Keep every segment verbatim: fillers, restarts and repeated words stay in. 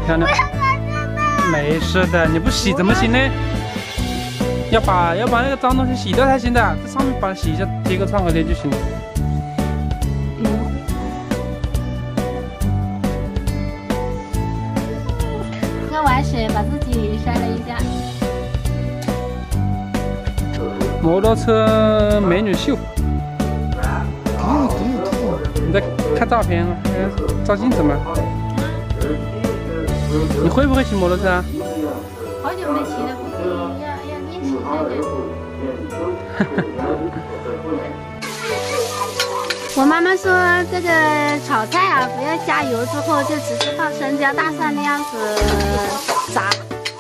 漂亮。没事的，你不洗怎么行呢？要把要把那个脏东西洗掉才行的，这上面把它洗一下，贴个创可贴就行了。 喝完水把自己摔了一下。 摩托车美女秀。你在看照片，还照镜子吗？你会不会骑摩托车啊？ 好久没骑了，估计要要练习一下的。我妈妈说这个炒菜啊，不要加油之后就只是放生姜、大蒜那样子炸。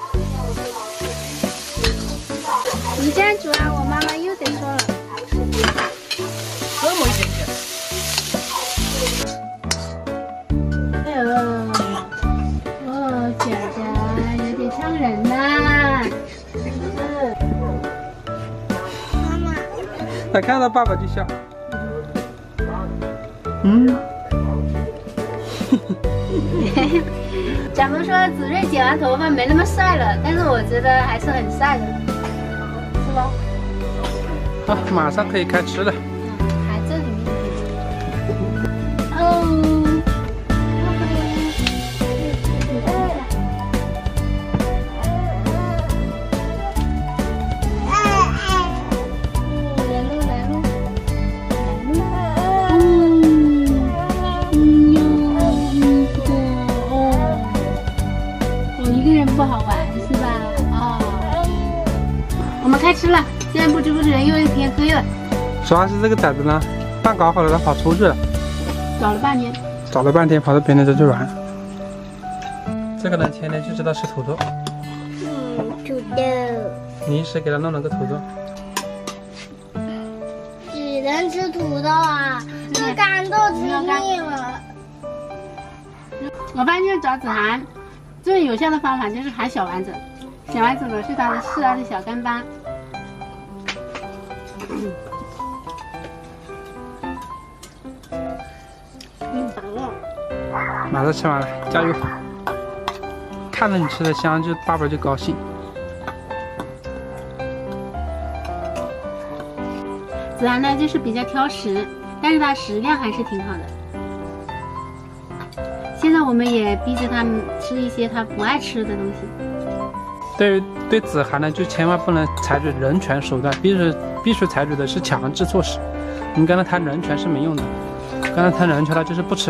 你这样煮啊，我妈妈又得说了。 这么一点点。 哎呦，哦，姐姐有点像人呐。妈妈。 他看到爸爸就笑。嗯。 咱们说子睿剪完头发没那么帅了，但是我觉得还是很帅的，是吧？ 好，马上可以开吃了。 嗯，还这里面。哦。不好玩是吧？哦，我们开吃了，现在不知不觉又一天黑了。 主要是这个崽子呢，蛋搞好了，它跑出去了， 找了半天， 找了半天跑到别人这去玩。这个人天天就知道吃土豆。 嗯，土豆。 你一时给他弄了个土豆。 只能吃土豆啊，这干豆吃腻了。 我发现找子涵最有效的方法就是含小丸子，小丸子呢是它的是它的小干巴。嗯，嗯，饱了。 马上吃完了，加油！看着你吃的香，就爸爸就高兴。 子涵呢就是比较挑食，但是它食量还是挺好的。现在我们也逼着他们吃一些他不爱吃的东西。 对对子涵呢，就千万不能采取人权手段，必须必须采取的是强制措施。你跟他谈人权是没用的，跟他谈人权他就是不吃。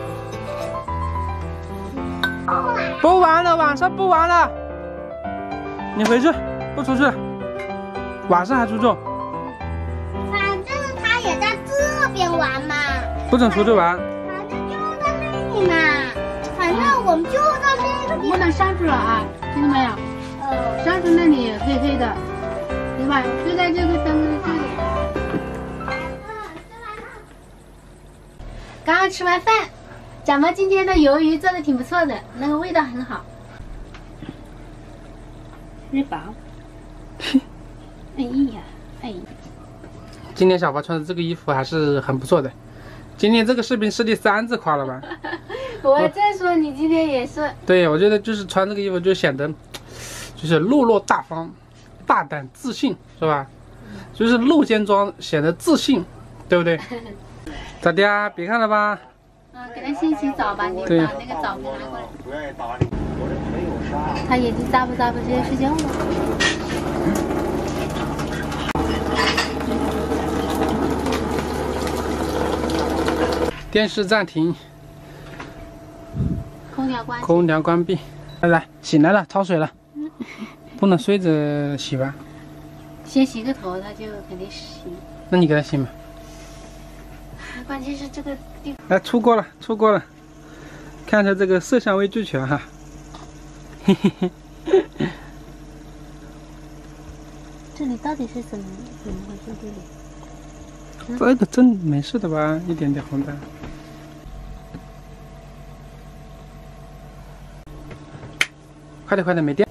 不玩了，晚上不玩了，你回去，不出去了，晚上还出去。 反正他也在这边玩嘛， 不准出去玩。 嘛，反正我们就到那个地方。 不能上去了啊，听到没有？呃，上去那里黑黑的，对吧？就在这个灯这里。刚刚吃完饭，咱们今天的鱿鱼做的挺不错的，那个味道很好。没饱。哎呀，哎。 今天小花穿的这个衣服还是很不错的。今天这个视频是第三次夸了吧？ 我再说你今天也是。 对，我觉得就是穿这个衣服就显得，就是落落大方、大胆自信，是吧？就是露肩装显得自信，对不对？咋的啊？别看了吧？ 啊，给他先洗澡吧，你把那个澡盆拿过来。 不愿意搭理我，这没有啥。 他眼睛眨巴眨巴，直接睡觉了。 电视暂停， 空调关。 空调关闭。来来，醒来了，焯水了，不能睡着洗吧？ 先洗个头，他就肯定洗。 那你给他洗嘛。 关键是这个地方。 来，出锅了，出锅了，看着这个色香味俱全哈。嘿嘿嘿。 这里到底是怎么怎么回事？这里？ 这个真没事的吧？一点点红蛋。快点快点，没电。